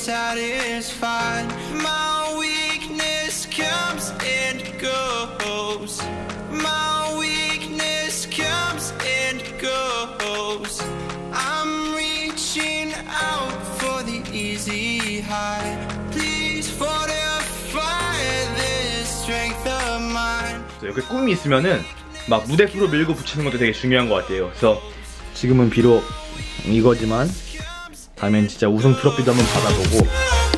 satisfied. My weakness comes and goes. My weakness comes and goes. I'm reaching out for the easy high. Please fortify this strength of mine. 이렇게 꿈이 있으면은 막 무대 프로 밀고 붙이는 것도 되게 중요한 것 같아요. 그래서 지금은 비록 이거지만 다음엔 진짜 우승 트로피도 한번 받아보고.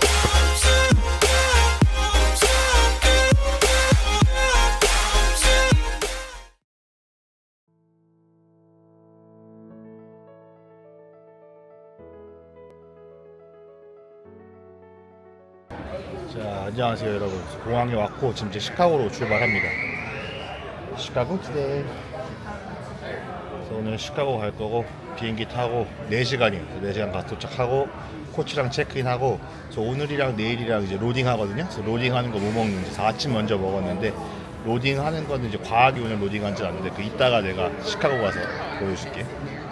자, 안녕하세요 여러분. 공항에 왔고 지금 이제 시카고로 출발합니다. 시카고 투데이. 그래서 오늘 시카고 갈 거고 비행기 타고 4시간이에요. 4시간 가서 도착하고 코치랑 체크인하고. 그래서 오늘이랑 내일이랑 이제 로딩 하거든요. 그래서 로딩하는 거 뭐 먹는지 아침 먼저 먹었는데, 로딩하는 거는 이제 과하게 오늘 로딩하지 않는데 그 이따가 내가 시카고 가서 보여줄게.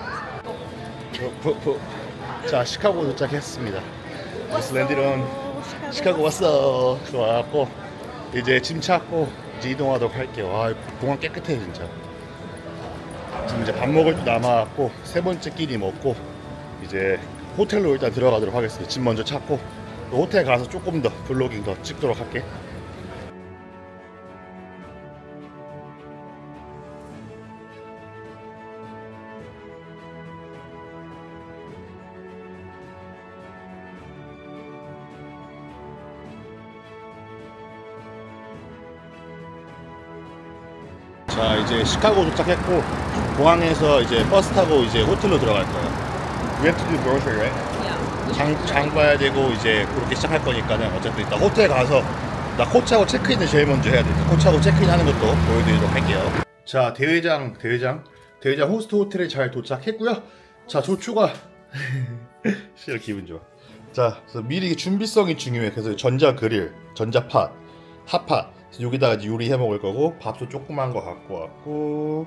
자, 시카고 도착했습니다. Just landed on 시카고 왔어. 와갖고 이제 짐 찾고 이제 이동하도록 할게요. 와, 공항 깨끗해 진짜. 지금 이제 밥 먹을 때 남아갖고 세 번째 끼니 먹고 이제 호텔로 일단 들어가도록 하겠습니다. 짐 먼저 찾고 호텔 가서 조금 더 블로깅 더 찍도록 할게. 자, 이제 시카고 도착했고 공항에서 이제 버스 타고 이제 호텔로 들어갈 거예요. We have to do grocery, right? Yeah. 장 봐야 되고 이제 그렇게 시작할 거니까는 어쨌든 일단 호텔 가서 나 코치하고 체크인을 제일 먼저 해야 돼. 코치하고 체크인하는 것도 보여드리도록 할게요. 자, 대회장 호스트 호텔에 잘 도착했고요. 자, 조추가 진짜 기분 좋아. 자, 그래서 미리 준비성이 중요해. 그래서 전자 그릴, 전자팟, 핫팟. 여기다가 이제 요리해 먹을 거고, 밥도 조그만 거 갖고 왔고,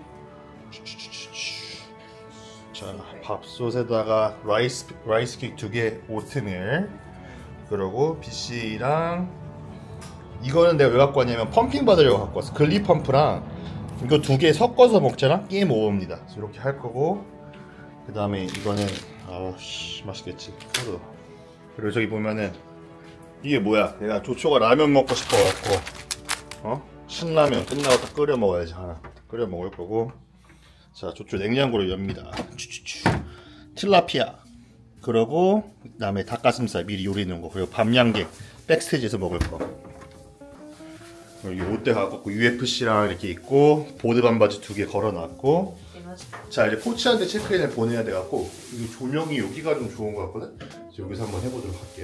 자, 밥솥에다가 라이스킥 2개, 오트밀, 그리고 BC랑 이거는 내가 왜 갖고 왔냐면 펌핑 받으려고 갖고 왔어. 글리 펌프랑 이거 2개 섞어서 먹잖아. 게임 오버입니다. 이렇게 할 거고, 그 다음에 이거는 아우씨 맛있겠지. 소드. 그리고 저기 보면은 이게 뭐야? 내가 조초가 라면 먹고 싶어갖고 신라면 끝나고 딱 끓여 먹어야지. 하나 끓여 먹을 거고. 자, 조초 냉장고를 엽니다. 틸라피아, 그리고 그 다음에 닭가슴살 미리 요리 넣은 거, 그리고 밤양갱 백스테이지에서 먹을 거. 여기 롯데 가갖고 UFC랑 이렇게 있고, 보드 반바지 2개 걸어놨고. 자, 이제 코치한테 체크인을 보내야 돼갖고 이 조명이 여기가 좀 좋은 거 같거든. 그래서 여기서 한번 해보도록 할게요.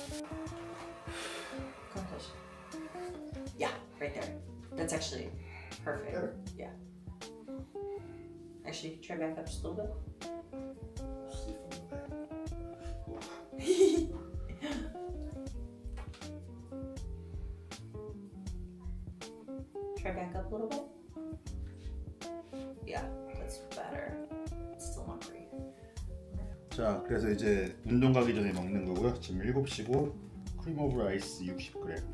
Right there. That's actually perfect. There? Yeah. Actually, try back up just a little bit. Try back up a little bit. Yeah, that's better. It's still not great. 자, 그래서 이제 운동 가기 전에 먹는 거고요. 지금 7시고 크림 오브 라이스 60g.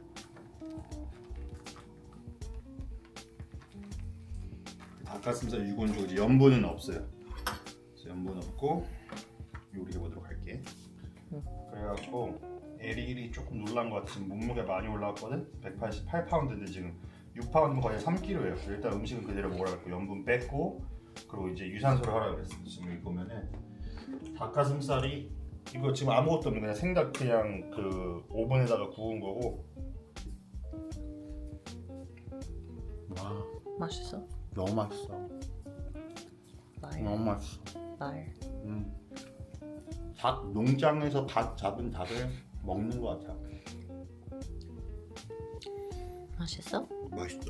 닭가슴살 6원주. 염분은 없어요. 그래서 염분 없고 요리해 보도록 할게. 그래갖고 에릭이 조금 놀란 것 같아. 지금 몸무게 많이 올라왔거든. 188파운드인데 지금 6파운드 거의 3kg예요. 일단 음식은 그대로 먹으라 했고 염분 뺐고, 그리고 이제 유산소를 하라 그랬어. 지금 여기 보면은 닭가슴살이 이거 지금 아무것도 없는 그냥 생닭, 그냥 그 오븐에다가 구운 거고. 와, 맛있어? 너무 맛있어. 너무 맛있어. 닭 농장에서 잡은 닭을 먹는 것 같아. 맛있어? 맛있어.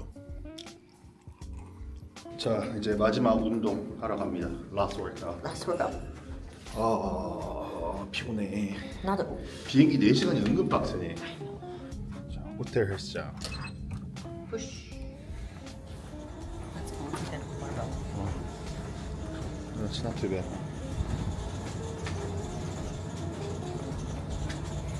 자, 이제 마지막 운동 하러 갑니다. Last workout. Last workout. 피곤해. 나도. 비행기 4시간이 은근 빡세네. 자, 호텔 헬스장. Push. That's not too bad.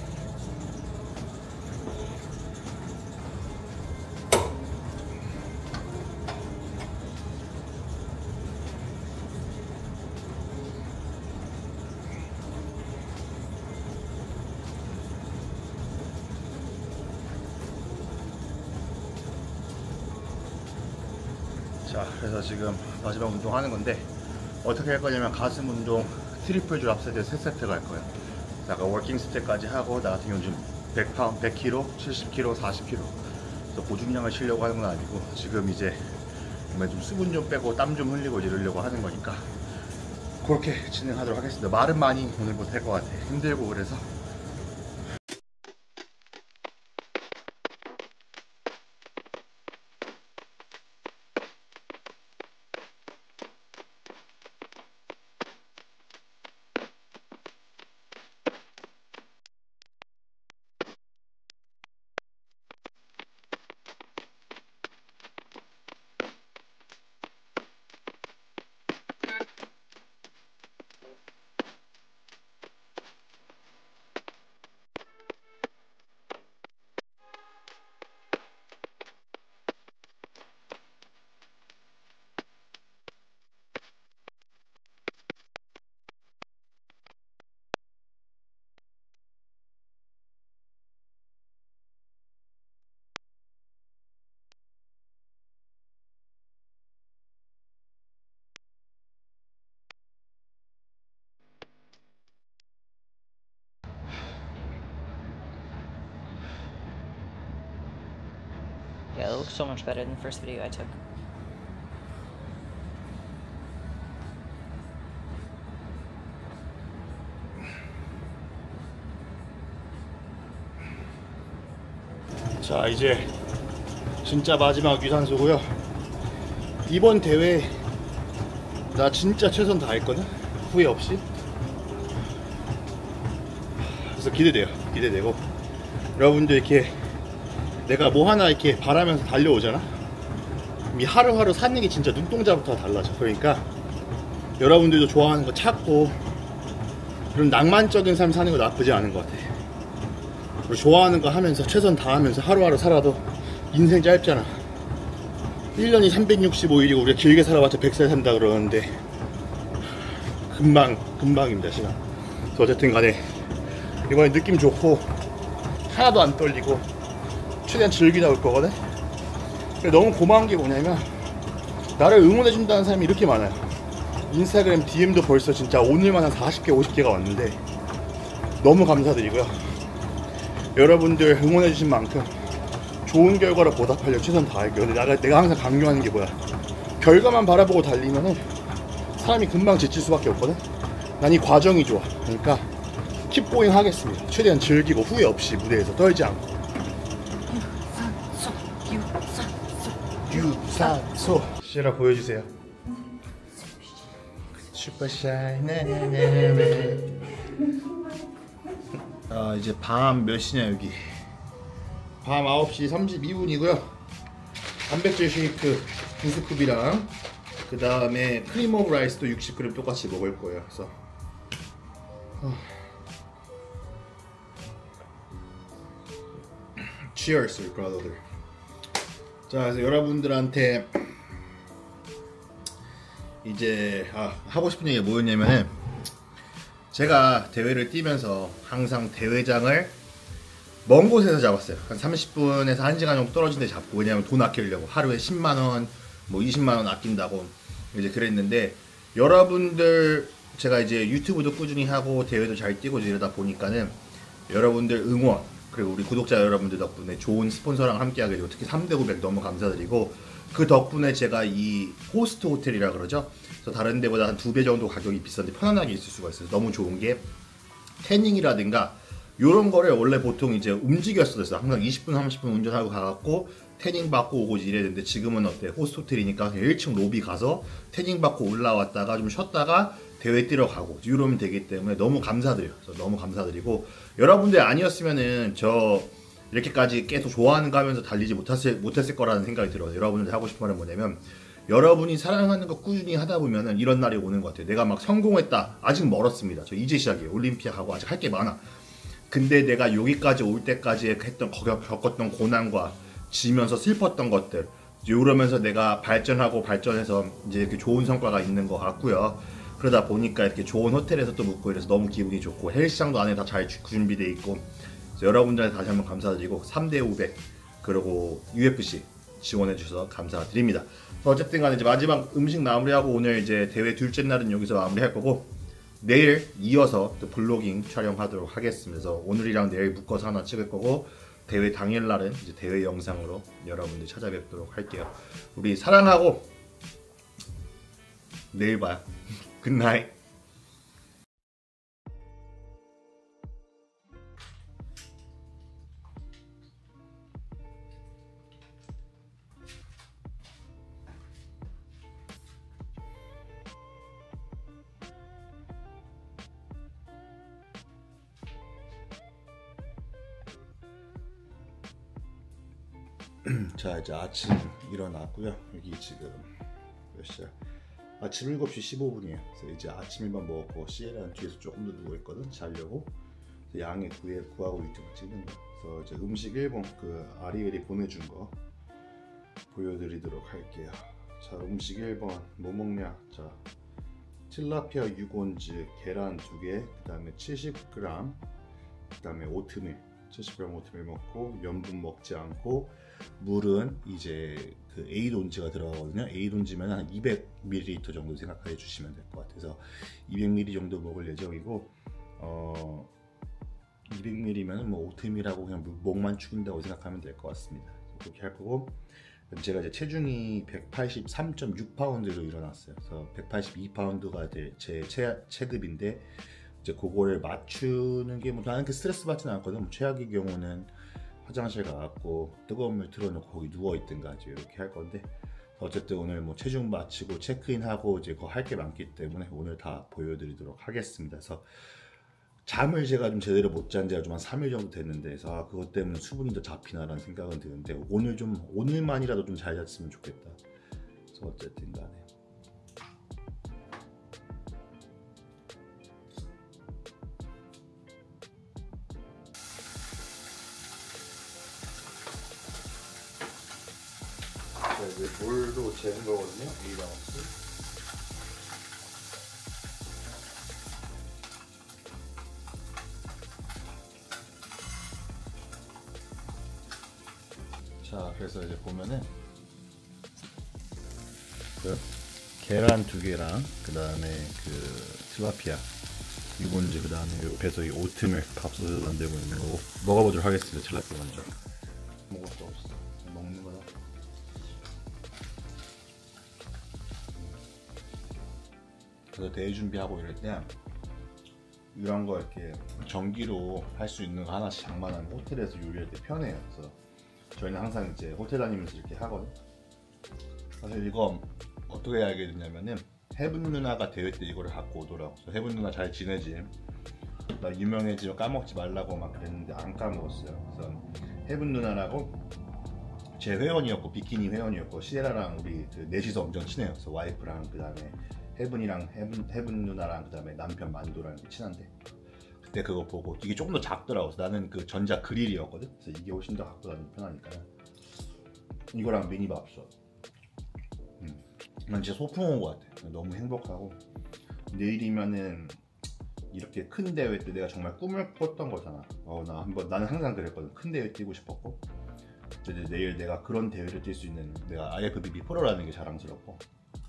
자, 그래서 지금 마지막 운동 하는 건데 어떻게 할 거냐면 가슴 운동 트리플 줄 앞세트 3세트 갈 거예요. 아까 워킹 스텝까지 하고 나 같은 경우는 지금 100kg, 70kg, 40kg 그래서 고중량을 치려고 하는 건 아니고 지금 이제 몸에 좀 수분 좀 빼고 땀 좀 흘리고 이러려고 하는 거니까 그렇게 진행하도록 하겠습니다. 말은 많이 오늘 못할 것 같아. 힘들고 그래서. Yeah, it looks so much better than the first video I took. 자, 이제 진짜 마지막 유산소고요. 이번 대회 나 진짜 최선 다했거든. 후회 없이. 그래서 기대되고 여러분들 이렇게 내가 뭐 하나 이렇게 바라면서 달려오잖아. 이 하루하루 사는 게 진짜 눈동자부터 달라져. 그러니까 여러분들도 좋아하는 거 찾고 그런 낭만적인 삶 사는 거 나쁘지 않은 것 같아. 그리고 좋아하는 거 하면서 최선 다하면서 하루하루 살아도 인생 짧잖아. 1년이 365일이고 우리가 길게 살아봤자 100살 산다 그러는데 금방입니다 시간. 그래서 어쨌든 간에 이번에 느낌 좋고 하나도 안 떨리고 최대한 즐기다 올 거거든. 너무 고마운 게 뭐냐면 나를 응원해준다는 사람이 이렇게 많아요. 인스타그램 DM도 벌써 진짜 오늘만 한 40개 50개가 왔는데 너무 감사드리고요. 여러분들 응원해주신 만큼 좋은 결과로 보답하려고 최선 다할게요. 근데 내가 항상 강조하는 게 뭐야, 결과만 바라보고 달리면은 사람이 금방 지칠 수밖에 없거든. 난 이 과정이 좋아. 그러니까 킵고잉 하겠습니다. 최대한 즐기고 후회 없이 무대에서 떨지 않고. 유산소 시라 보여주세요. 슈퍼샤이 네네네. 아, 이제 밤 몇 시냐 여기. 밤 9시 32분이고요 단백질 쉐이크 2스쿱이랑 그 다음에 크림 오브 라이스도 60g 똑같이 먹을 거예요. 그래서 Cheers, brother. 자, 그래서 여러분들한테 이제 하고 싶은 얘기가 뭐였냐면은, 제가 대회를 뛰면서 항상 대회장을 먼 곳에서 잡았어요. 한 30분에서 1시간 정도 떨어진 데 잡고, 왜냐면 돈 아끼려고 하루에 10만원 뭐 20만원 아낀다고 이제 그랬는데, 여러분들 제가 이제 유튜브도 꾸준히 하고 대회도 잘 뛰고 이러다 보니까는 여러분들 응원, 그리고 우리 구독자 여러분들 덕분에 좋은 스폰서랑 함께 하게 되고, 특히 3대 900 너무 감사드리고, 그 덕분에 제가 이 호스트 호텔이라 그러죠. 그래서 다른 데보다 한 2배 정도 가격이 비싼데 편안하게 있을 수가 있어요. 너무 좋은 게 태닝이라든가 요런 거를 원래 보통 이제 움직였었어요. 항상 20분 30분 운전하고 가갖고 태닝 받고 오고 이랬는데, 지금은 어때? 호스트 호텔이니까 그냥 1층 로비 가서 태닝 받고 올라왔다가 좀 쉬었다가 대회 뛰러 가고 이러면 되기 때문에 너무 감사드려요. 그래서 너무 감사드리고, 여러분들 아니었으면은 저 이렇게까지 계속 좋아하는 거 하면서 달리지 못했을 거라는 생각이 들어요. 여러분들 하고 싶은 말은 뭐냐면, 여러분이 사랑하는 거 꾸준히 하다 보면은 이런 날이 오는 것 같아요. 내가 막 성공했다. 아직 멀었습니다. 저 이제 시작이에요. 올림피아하고 아직 할 게 많아. 근데 내가 여기까지 올 때까지 겪었던 고난과 지면서 슬펐던 것들, 이러면서 내가 발전해서 이제 이렇게 좋은 성과가 있는 것 같고요. 그러다 보니까 이렇게 좋은 호텔에서 또 묵고 이래서 너무 기분이 좋고, 헬스장도 안에 다 잘 준비되어 있고, 여러분들한테 다시 한번 감사드리고, 3대 500 그리고 UFC 지원해 주셔서 감사드립니다. 어쨌든 간에 이제 마지막 음식 마무리하고 오늘 이제 대회 둘째 날은 여기서 마무리할 거고 내일 이어서 또 블로깅 촬영하도록 하겠습니다. 그래서 오늘이랑 내일 묶어서 하나 찍을 거고 대회 당일날은 이제 대회 영상으로 여러분들 찾아뵙도록 할게요. 우리 사랑하고 내일 봐요. 굿나잇. 자 이제 아침 일어났고요. 여기 지금 몇 시야? 아침 7시 15분이에요. 그래서 이제 아침 일만 먹었고 시에라는 뒤에서 조금 더 누워있거든. 자려고. 양해 구하고 유튜브 찍는 거. 그래서 이제 음식 1번 그 아리엘이 보내준 거 보여드리도록 할게요. 자 음식 1번 뭐 먹냐? 자 틸라피아 6온즈 계란 2개 그 다음에 70g 그 다음에 오트밀 70g 오트밀 먹고 면분 먹지 않고 물은 이제 그 8온즈가 들어가거든요. 8온즈면 한 200ml 정도 생각해 주시면 될 것 같아서 200ml 정도 먹을 예정이고 200ml면 뭐 오트밀하고 그냥 목만 축인다고 생각하면 될 것 같습니다. 그렇게 할 거고 제가 이제 체중이 183.6파운드로 일어났어요. 그래서 182파운드가 될 제 체급인데 이제 그거를 맞추는 게 뭐 나는 그 스트레스 받지는 않거든. 뭐 최악의 경우는 화장실 가갖고 뜨거운 물 틀어놓고 거기 누워 있든가 이제 이렇게 할 건데 어쨌든 오늘 뭐 체중 마치고 체크인하고 이제 그거 할 게 많기 때문에 오늘 다 보여드리도록 하겠습니다. 그래서 잠을 제가 좀 제대로 못 잔 지가 좀 한 3일 정도 됐는데 그래서 그것 때문에 수분이 더 잡히나라는 생각은 드는데 오늘만이라도 좀 잘 잤으면 좋겠다. 그래서 어쨌든 간에 이제 물도 재는 거거든요. 2라운스. 자, 그래서 이제 보면은 그 계란 2개랑 그 다음에 그 틸라피아 6온즈 그 다음에 옆에서 이 오트밀 밥솥을 만들고 있는 거고 먹어보도록 하겠습니다. 틸라피아 먼저. 먹을 수 없어. 먹는 거다. 그래서 대회 준비하고 이럴 때 이런 거 이렇게 전기로 할 수 있는 거 하나씩 장만하면 호텔에서 요리할 때 편해요. 그래서 저희는 항상 이제 호텔 다니면서 이렇게 하거든. 사실 이거 어떻게 알게 됐냐면은 해븐 누나가 대회 때 이거를 갖고 오더라고. 그래서 해븐 누나 잘 지내지? 나 유명해지면 까먹지 말라고 막 그랬는데 안 까먹었어요. 그래서 해븐 누나라고 제 회원이었고 비키니 회원이었고 시에라랑 우리 그 넷이서 엄청 친해요. 그래서 와이프랑 그 다음에 해븐이랑 해븐 누나랑 그 다음에 남편 만두랑 친한데 그때 그거 보고 이게 조금 더 작더라고. 그래서 나는 그 전자 그릴이었거든. 그래서 이게 훨씬 더 갖고 다니기 편하니까 이거랑 미니 밥솥. 난 진짜 소풍 온 것 같아. 너무 행복하고 내일이면은 이렇게 큰 대회 때 내가 정말 꿈을 꿨던 거잖아. 나는 항상 그랬거든. 큰 대회 뛰고 싶었고 이제 내일 내가 그런 대회를 뛸 수 있는 내가 IFBB 프로라는 게 자랑스럽고.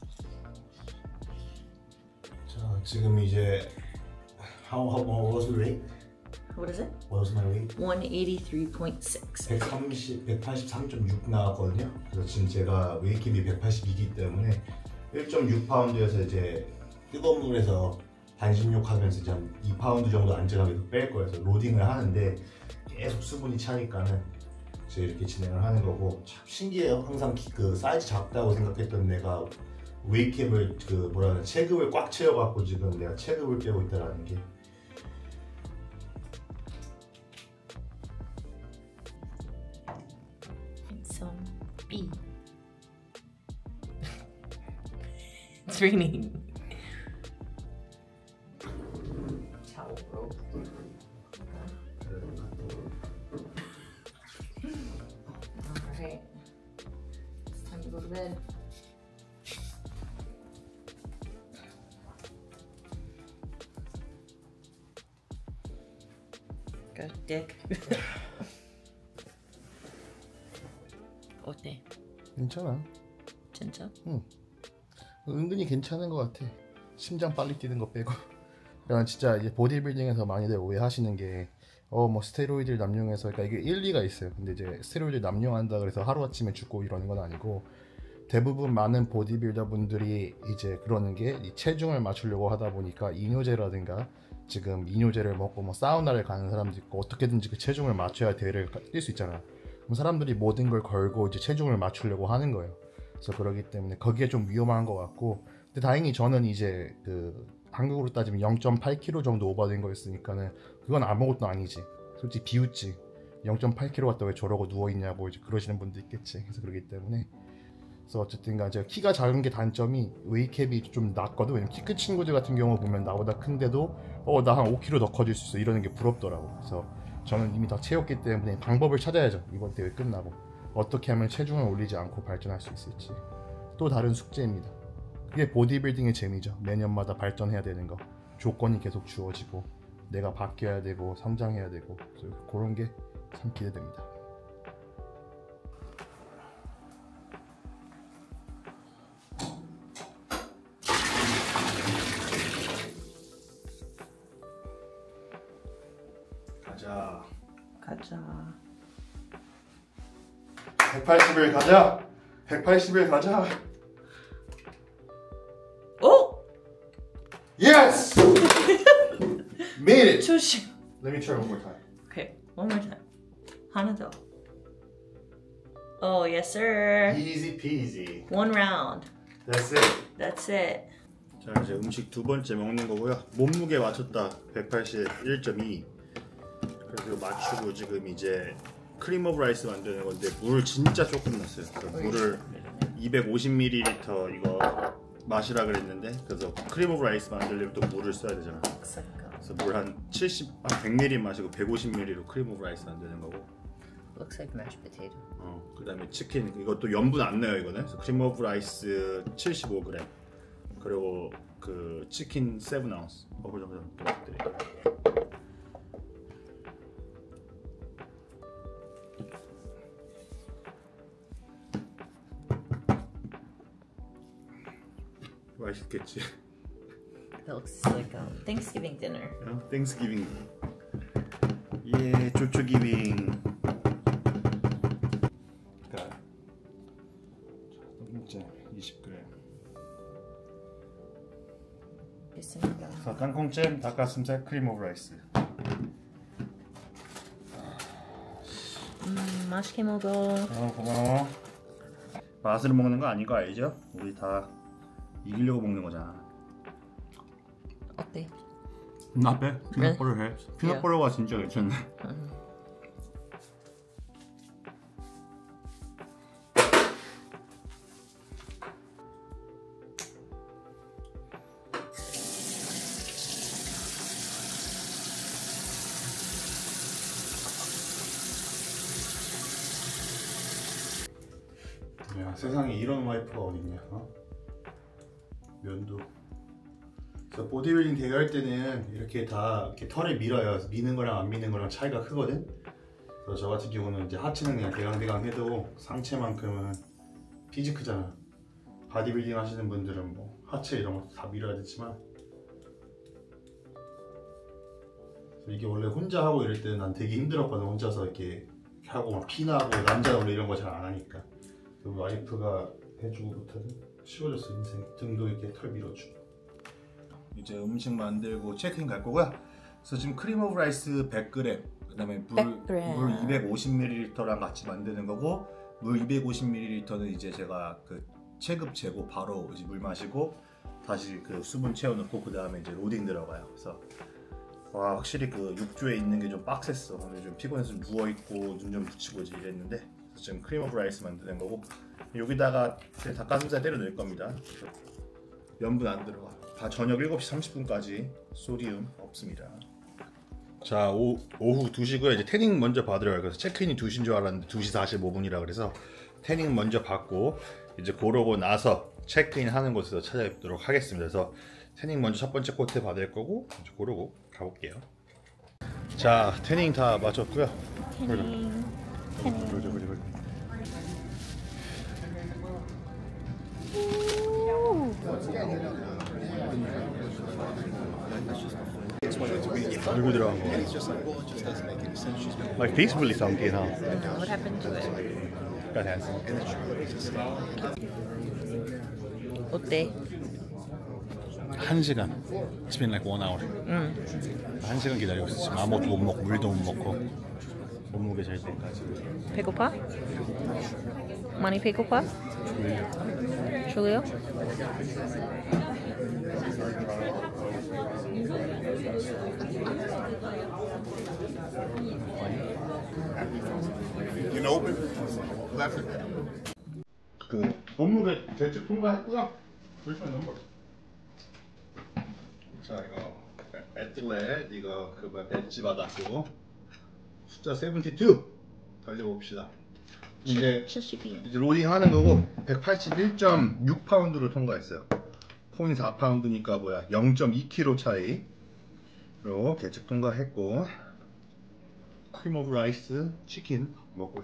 자 지금 이제 what was the weight? What is it? What was my weight? 183.6. 183.6 나왔거든요. 그래서 지금 제가 웨이트캡이 182이기 때문에 1.6파운드여서 이제 뜨거운 물에서 반신욕하면서 이제 한 2파운드 정도 안전하게 뺄 거예요. 그래서 로딩을 하는데 계속 수분이 차니까는 이제 이렇게 진행을 하는 거고 참 신기해요. 항상 그 사이즈 작다고 생각했던 내가 웨이트캡을 그 뭐라 하나 체급을 꽉 채워갖고 지금 내가 체급을 빼고 있다라는 게. Some B. It's raining. Towel rope. Alright. It's time to go to bed. Good dick. 어때? 괜찮아. 진짜? 응. 은근히 괜찮은 것 같아. 심장 빨리 뛰는 거 빼고. 그냥 진짜 이제 보디빌딩에서 많이들 오해하시는 게 뭐 스테로이드를 남용해서 그러니까 이게 일리가 있어요. 근데 이제 스테로이드를 남용한다 그래서 하루아침에 죽고 이러는 건 아니고 대부분 많은 보디빌더 분들이 이제 그러는 게 이 체중을 맞추려고 하다 보니까 이뇨제라든가 지금 이뇨제를 먹고 뭐 사우나를 가는 사람도 있고 어떻게든지 그 체중을 맞춰야 대회를 뛸 수 있잖아. 그럼 사람들이 모든 걸 걸고 이제 체중을 맞추려고 하는 거예요. 그래서 그러기 때문에 거기에 좀 위험한 것 같고 근데 다행히 저는 이제 그 한국으로 따지면 0.8kg 정도 오버된 거였으니까는 그건 아무것도 아니지. 솔직히 비웃지. 0.8kg 갔다 왜 저러고 누워있냐고 이제 그러시는 분도 있겠지. 그래서 그러기 때문에 그래서 어쨌든 제가 키가 작은 게 단점이 웨이캡이 좀 낮거든. 왜냐면 키 큰 친구들 같은 경우 보면 나보다 큰데도 나 한 5kg 더 커질 수 있어 이러는 게 부럽더라고. 그래서 저는 이미 다 채웠기 때문에 방법을 찾아야죠. 이번 대회 끝나고 어떻게 하면 체중을 올리지 않고 발전할 수 있을지 또 다른 숙제입니다. 그게 보디빌딩의 재미죠. 매년마다 발전해야 되는 거, 조건이 계속 주어지고 내가 바뀌어야 되고 성장해야 되고 그런 게 참 기대됩니다. 가자. 180을 가자. 180을 가자. 오! Yes! Made it! 조심. Let me try one more time. Okay, one more time. 하나 더. Oh, yes, sir. Easy peasy. One round. That's it. That's it. 자, 이제 음식 두 번째 먹는 거고요. 몸무게 맞췄다. 181.2. 그래서 맞추고 지금 이제 크림 오브 라이스 만드는 건데 물 진짜 조금 넣었어요. 그래서 물을 250ml 이거 마시라 그랬는데 그래서 크림 오브 라이스 만들려면 또 물을 써야 되잖아. 그래서 물 한 100ml 마시고 150ml로 크림 오브 라이스 만드는 거고. Looks like mashed potato. 그다음에 치킨 이것도 염분 안 넣어요 이거는. 그래서 크림 오브 라이스 75g 그리고 그 치킨 7ounce. 보자. 맛있겠지. That looks like Thanksgiving dinner. Thanksgiving. 예, 조초기빙. 그러니까 진짜 20g. 있습니다. 자, 땅콩잼, 닭가슴살, 크림 오브 라이스. 맛있게 먹어. 고마워. 맛으로 먹는 거 아닌 거 알죠? 우리 다 이기려고 먹는 거잖아. 어때? Not bad. Peanut butter 해. Peanut butter가 진짜 괜찮네. 야, 세상에 이런 와이프가 어딨냐? 면도. 그래서 보디빌딩 대회 할 때는 이렇게 다 이렇게 털을 밀어요. 미는 거랑 안 미는 거랑 차이가 크거든. 그래서 저 같은 경우는 이제 하체는 그냥 대강대강 해도 상체만큼은 피지크잖아. 바디빌딩 하시는 분들은 뭐 하체 이런 것도 다 밀어야 되지만 이게 원래 혼자 하고 이럴 때는 난 되게 힘들었거든. 혼자서 이렇게 하고 막 피나고 남자는 원래 이런 거 잘 안 하니까. 그리고 와이프가 해주고부터는 쉬워졌어. 인생 등도 이렇게 털 밀어주고. 이제 음식 만들고 체크인 갈 거고요. 그래서 지금 크림 오브 라이스 100g, 그다음에 물 250ml랑 같이 만드는 거고, 물 250ml는 이제 제가 그 체급 재고 바로 이제 물 마시고 다시 그 수분 채워넣고 그다음에 이제 로딩 들어가요. 그래서 와, 확실히 그 육조에 있는 게 좀 빡셌어. 오늘 좀 피곤해서 누워 있고 눈 좀 붙이고 이제 이랬는데 지금 크림 오브 라이스 만드는 거고 여기다가 닭가슴살 때려 넣을 겁니다. 염분 안 들어가. 다 저녁 7시 30분까지 소디움 없습니다. 자, 오후 2시고요. 이제 태닝 먼저 받으러 가요. 그래서 체크인이 2시인 줄 알았는데 2시 45분이라 그래서 태닝 먼저 받고 이제 그러고 나서 체크인 하는 곳에서 찾아뵙도록 하겠습니다. 그래서 태닝 먼저 첫 번째 코트 받을 거고 이제 그러고 가볼게요. 자, 태닝 다 마쳤고요. 태닝. 그러죠. 누구 들어간 거? Like peacefully something, huh? What happened to it? Got handsome. 어때? 1시간. It's been like 1 hour. 1시간 기다리고 있어. 지금 아무것도 못 먹고 물도 못 먹고 몸무게 잴 때까지. 배고파? 많이 배고파? 졸려? You know, 그 몸무게 대체 통과했구나. 벌써 넘버. 자 이거 애틀렛 이거 그 배지 받았고 숫자 72 달려봅시다. 이제 로딩하는 거고 181.6파운드로 통과했어요. 0.4파운드니까 뭐야 0.2kg 차이. 그리고 계측 통과했고 크림 오브 라이스 치킨 먹고.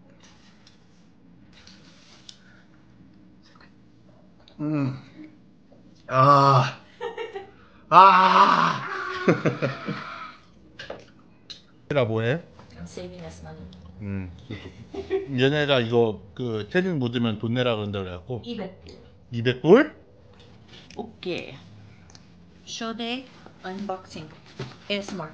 라 뭐해? I'm saving us money. 얘네가 이거 그 태닝 묻으면 돈 내라 그런다 그래갖고 200. 200불? 오케이. 쇼데이 언박싱 ASMR.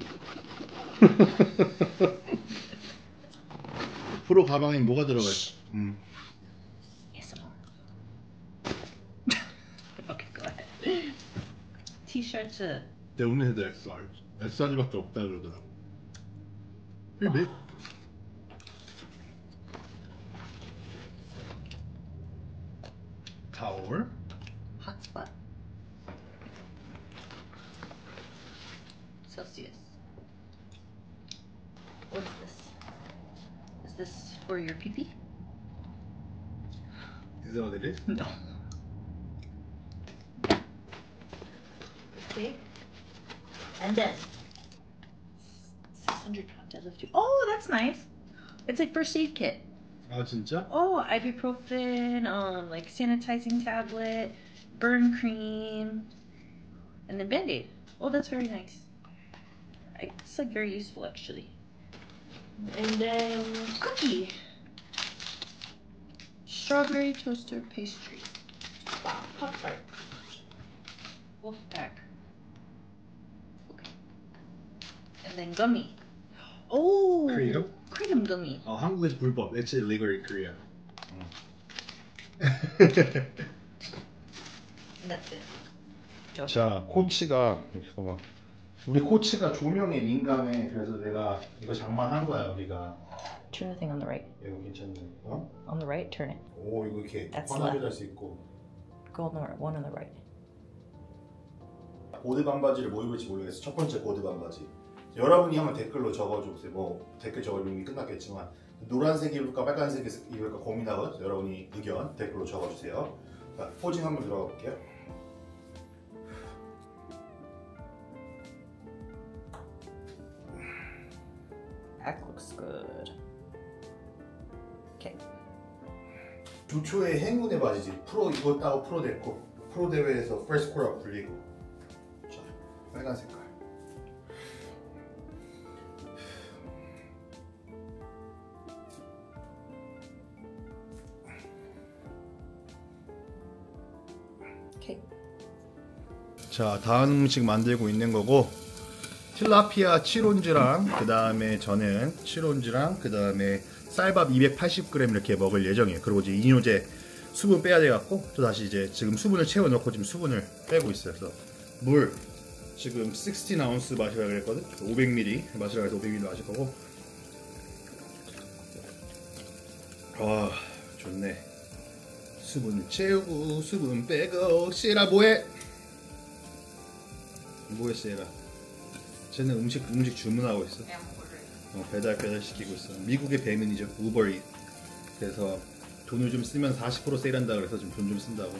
프로 가방에 뭐가 들어가 있어? ASMR. Okay, go ahead. 티셔츠. 내 오늘 해도 SR밖에 없다 그러더라고. 왜? 타올. 핫스팟. Celsius. What is this? Is this for your pee-pee? Is that what it is? No. Okay. And then 600-pound deadlift. Oh, that's nice. It's like first aid kit. 아 진짜? Oh, ibuprofen, like sanitizing tablet, burn cream, and then Band-Aid. Oh, that's very nice. It's like very useful actually. And then cookie. Strawberry toaster pastry. Wow, hot tart. Wolf pack. Okay. And then gummy. Oh, Kratom? Kratom gummy. 한국에서 불법. It's illegal in Korea. And that's it. 자, 코치가 잠깐만. 우리 코치가 조명에 민감해. 그래서 내가 이거 장만한 거야 우리가. Turn the thing on the right. 이거 괜찮네. 어? On the right, turn it. 오 이거 이렇게 That's 환하게 left. 할 수 있고. Go on the right, one on the right. 보드 반바지를 뭐 입을지 모르겠어. 첫 번째 보드 반바지. 여러분이 한번 댓글로 적어주세요. 뭐 댓글 적어주면 이미 끝났겠지만 노란색 입을까 빨간색 입을까 고민하거든. 여러분이 의견 댓글로 적어주세요. 자, 포징 한번 들어가 볼게요. That looks good. Okay. 조초의 행운의 바지지. 프로 입었다고 프로 됐고 프로 대회에서 퍼스트 코라 불리고. 자, 빨간 색깔. Okay. 자, 다음 음식 만들고 있는 거고 틸라피아 7온즈랑 그 다음에 저는 7온즈랑 그 다음에 쌀밥 280g 이렇게 먹을 예정이에요. 그리고 이제 이뇨제 수분 빼야 돼갖고 또 다시 이제 지금 수분을 채워넣고 지금 수분을 빼고 있어요. 그래서 물 지금 16ounce 마시라 그랬거든. 500ml 마시라 그래서 500ml 마실 거고. 와 좋네. 수분 채우고 수분 빼고. 시에라 뭐해? 뭐해 시에라? 쟤는 음식 주문하고 있어. 배달 시키고 있어. 미국의 배민이죠. 우버이. 그래서 돈을 좀 쓰면 40% 세일한다 그래서 지금 돈 좀 쓴다고.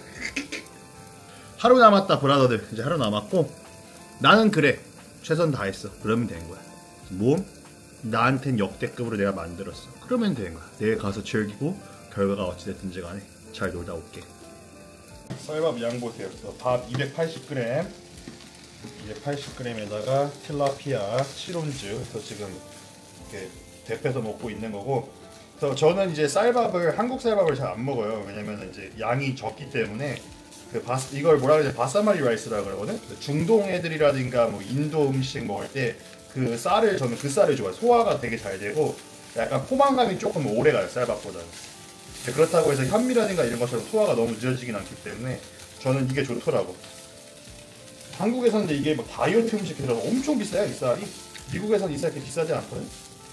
하루 남았다 브라더들. 이제 하루 남았고 나는 그래 최선 다했어. 그러면 되는 거야. 몸 나한텐 역대급으로 내가 만들었어. 그러면 되는 거야. 내일 가서 즐기고 결과가 어찌됐든지 간에 잘 놀다 올게. 쌀밥 양 보세요. 밥 280g 280g에다가 틸라피아 7온즈. 그래서 지금 이렇게 데펴서 먹고 있는 거고. 그래서 저는 이제 쌀밥을 한국 쌀밥을 잘 안 먹어요. 왜냐면 이제 양이 적기 때문에 이걸 뭐라 그러지? 바사마리 라이스라 그러거든. 중동 애들이라든가 뭐 인도 음식 먹을 때 그 쌀을 저는 그 쌀을 좋아해요. 소화가 되게 잘 되고 약간 포만감이 조금 오래 가요 쌀밥보다는. 그렇다고 해서 현미라든가 이런 것처럼 소화가 너무 늦어지긴 않기 때문에 저는 이게 좋더라고. 한국에서는 이게 뭐 다이어트 음식이라서 엄청 비싸요 이 쌀이. 미국에서는 이 쌀이 그렇게 비싸지 않거든.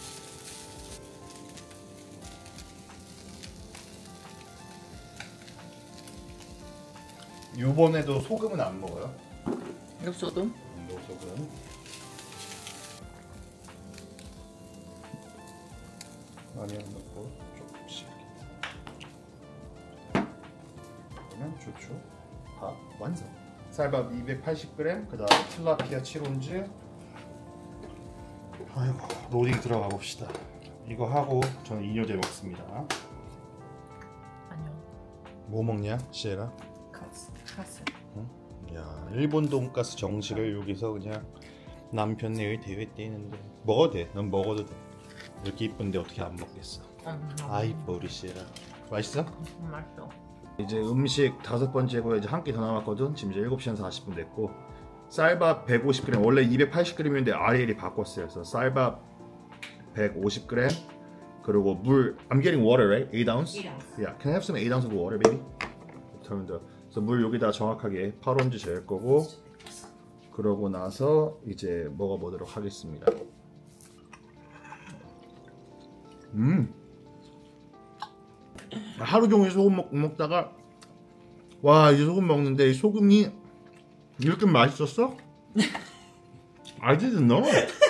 요번에도 소금은 안 먹어요. 노소금? 소금. 많이 안 넣고 조금씩. 그러면 좋죠. 밥 완성. 쌀밥 280g, 그 다음에 틸라피아 7온즈. 아이고, 로딩 들어가 봅시다. 이거 하고 저는 이뇨제 먹습니다. 아니요. 뭐 먹냐, 시에라? 카스. 응? 야, 일본 돈가스 정식을 여기서 그냥 남편네 대회 떼는데 먹어도 돼. 넌 먹어도 돼. 이렇게 이쁜데 어떻게 안 먹겠어? 아이, 우리 시에라. 맛있어? 맛있어. 이제 음식 5번째고 이제 한 끼 더 남았거든. 지금 이제 7시 한 40분 됐고 쌀밥 150g 원래 280g인데 RL이 바꿨어요. 그래서 쌀밥 150g 그리고 물 I'm getting water right? 8 ounce? 8 ounce. Yeah, can I have some 8 ounce of water, baby? 그래서 물 여기다 정확하게 8온즈 재울 거고 그러고 나서 이제 먹어보도록 하겠습니다. 하루 종일 소금 먹다가 와 이제 소금 먹는데 이 소금이 이렇게 맛있었어? I didn't know.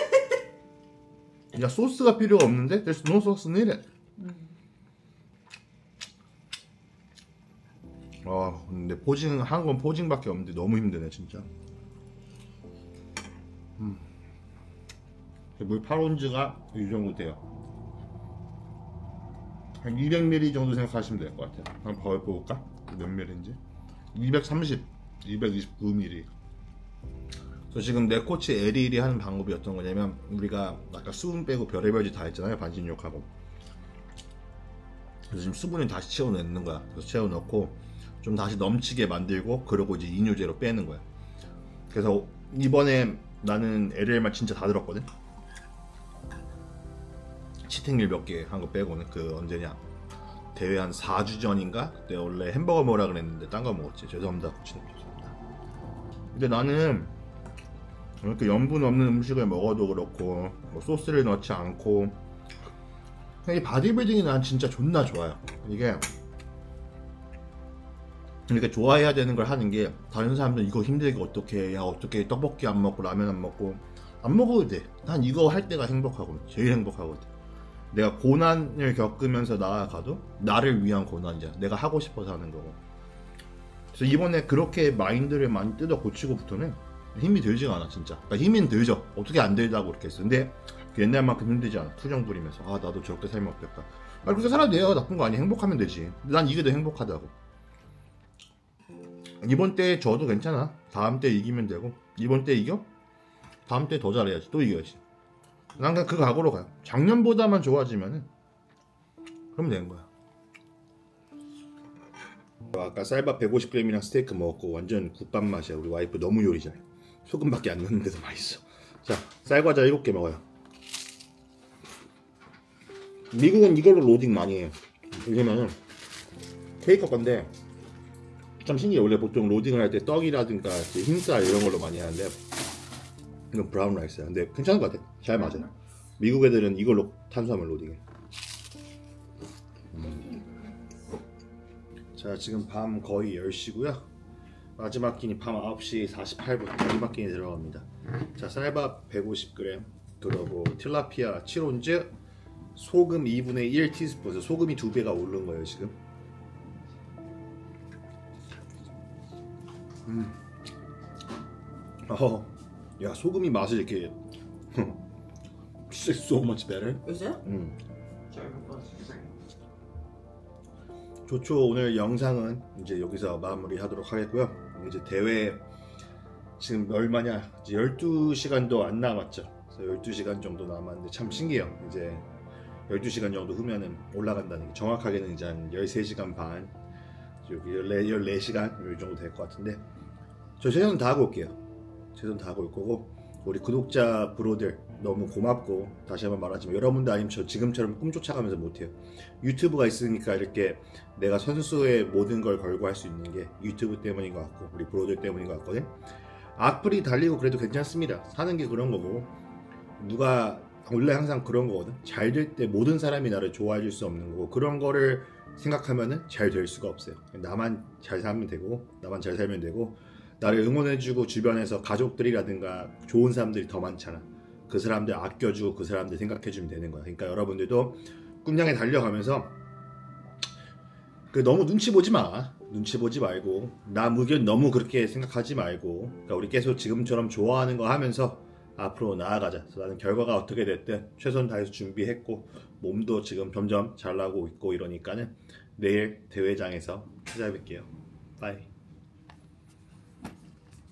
야 소스가 필요가 없는데? There's no sauce needed. 근데 한 건 포징밖에 없는데 너무 힘드네 진짜. 물 8온즈가 이 정도 돼요. 한 200ml 정도 생각하시면 될 것 같아요. 한번 볼까? 몇 ml인지? 230, 229ml. 그래서 지금 내 코치 에리일이 하는 방법이 어떤 거냐면 우리가 아까 수분 빼고 별의별 짓 다 했잖아요. 반신욕하고. 그래서 지금 수분을 다시 채워넣는 거야. 그래서 채워넣고 좀 다시 넘치게 만들고 그러고 이제 이뇨제로 빼는 거야. 그래서 이번에 나는 LL만 진짜 다 들었거든. 치팅일 몇 개 한 거 빼고는 그 언제냐 대회 한 4주 전인가 그때 원래 햄버거 먹으라 그랬는데 딴 거 먹었지. 죄송합니다 코치님 죄송합니다. 근데 나는 이렇게 염분 없는 음식을 먹어도 그렇고 뭐 소스를 넣지 않고 이 바디빌딩이 난 진짜 존나 좋아요. 이게 이렇게 좋아해야 되는 걸 하는 게 다른 사람들은 이거 힘들게 어떻게 해. 야 어떻게 떡볶이 안 먹고 라면 안 먹고 안 먹어도 돼. 난 이거 할 때가 행복하거든. 제일 행복하거든. 내가 고난을 겪으면서 나아가도 나를 위한 고난이잖아. 내가 하고 싶어서 하는 거고. 그래서 이번에 그렇게 마인드를 많이 뜯어 고치고부터는 힘이 들지가 않아 진짜. 그러니까 힘은 들죠. 어떻게 안 들다고 그렇게 했어. 근데 옛날만큼 힘들지 않아. 투정 부리면서 아 나도 저렇게 살면 어떨까. 그렇게 살아도 돼요. 나쁜 거 아니야. 행복하면 되지. 난 이게 더 행복하다고. 이번 때 져도 괜찮아. 다음 때 이기면 되고. 이번 때 이겨? 다음 때 더 잘해야지. 또 이겨야지. 난 그냥 그 각오로 가요. 작년보다만 좋아지면은 그러면 되는 거야. 아까 쌀밥 150g이랑 스테이크 먹었고 완전 국밥 맛이야. 우리 와이프 너무 요리 잘해. 소금밖에 안 넣는데도 맛있어. 자, 쌀과자 7개 먹어요. 미국은 이걸로 로딩 많이 해요. 왜냐면은 케이크 건데 참 신기해. 원래 보통 로딩을 할 때 떡이라든가 흰쌀 이런 걸로 많이 하는데 이건 브라운 라이스야. 근데 괜찮은 것 같아. 잘 맞아. 미국 애들은 이걸로 탄수화물 로딩해. 자, 지금 밤 거의 10시고요. 마지막 끼니 밤 9시 48분 마지막 끼니 들어갑니다. 자, 쌀밥 150g 그리고 틸라피아 7온즈 소금 2분의 1 티스푼. 소금이 2배가 오른 거예요 지금. 야 소금이 맛을 이렇게 It's so much better. Is it? 좋죠. 오늘 영상은 이제 여기서 마무리하도록 하겠고요. 이제 대회 지금 얼마냐? 이제 12시간도 안 남았죠. 그래서 12시간 정도 남았는데 참 신기해요. 이제 12시간 정도 후면은 올라간다는 게 정확하게는 이제 한 13시간 반, 여기 14시간 이 정도 될 것 같은데 저 최선 다하고 올게요. 최선 다하고 올 거고 우리 구독자 브로들 너무 고맙고 다시 한번 말하지만 여러분들 아니면 저 지금처럼 꿈 쫓아가면서 못해요. 유튜브가 있으니까 이렇게 내가 선수의 모든 걸 걸고 할 수 있는 게 유튜브 때문인 것 같고 우리 브로들 때문인 것 같거든. 악플이 달리고 그래도 괜찮습니다. 사는 게 그런 거고 누가 원래 항상 그런 거거든. 잘 될 때 모든 사람이 나를 좋아해 줄 수 없는 거고 그런 거를 생각하면은 잘 될 수가 없어요. 나만 잘 살면 되고 나만 잘 살면 되고 나를 응원해주고 주변에서 가족들이라든가 좋은 사람들이 더 많잖아. 그 사람들 아껴주고 그 사람들 생각해주면 되는 거야. 그러니까 여러분들도 꿈냥에 달려가면서 너무 눈치 보지 마. 눈치 보지 말고 남 의견 너무 그렇게 생각하지 말고 그러니까 우리 계속 지금처럼 좋아하는 거 하면서 앞으로 나아가자. 그래서 나는 결과가 어떻게 됐든 최선 다해서 준비했고 몸도 지금 점점 잘 나고 있고 이러니까는 내일 대회장에서 찾아뵐게요. 바이.